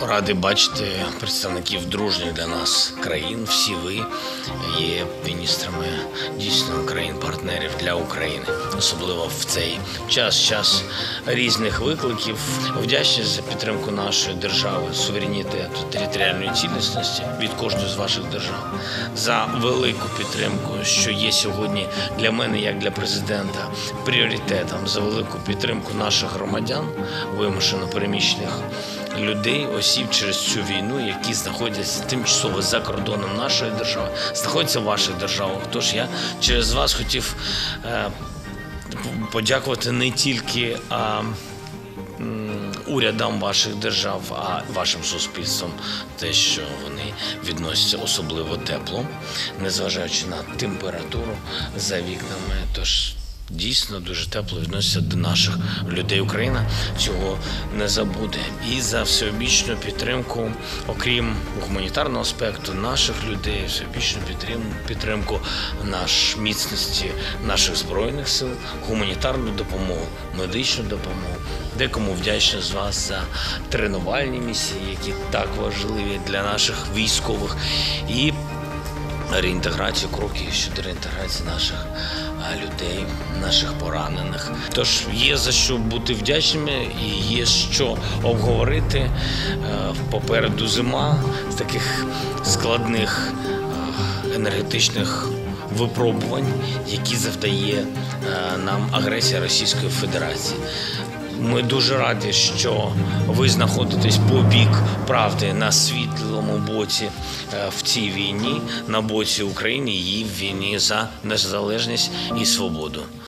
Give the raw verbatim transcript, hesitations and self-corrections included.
Радий бачити представників дружніх для нас країн. Всі ви є міністрами дійсно країн-партнерів для України, особливо в цей час, час різних викликів. Вдячні за підтримку нашої держави, суверенітету, територіальної цілісності від кожної з ваших держав, за велику підтримку, що є сьогодні для мене, як для президента, пріоритетом, за велику підтримку наших громадян, вимушено переміщених людей, осіб через цю війну, які знаходяться тимчасово за кордоном нашої держави, знаходяться в ваших державах. Тож я через вас хотів е, подякувати не тільки а, м, урядам ваших держав, а вашим суспільствам, те, що вони відносяться особливо тепло, незважаючи на температуру за вікнами. Тож дійсно дуже тепло відноситься до наших людей. Україна цього не забуде. І за всеобічну підтримку, окрім гуманітарного аспекту, наших людей, всеобічну підтримку наш міцності наших Збройних сил, гуманітарну допомогу, медичну допомогу. Декому вдячний з вас за тренувальні місії, які так важливі для наших військових, і реінтеграцію, кроки щодо реінтеграції наших людей, наших поранених. Тож є за що бути вдячними і є що обговорити. Попереду зима з таких складних енергетичних випробувань, які завдає нам агресія Російської Федерації. Ми дуже раді, що ви знаходитесь по бік правди, на світлому боці в цій війні, на боці України і в війні за незалежність і свободу.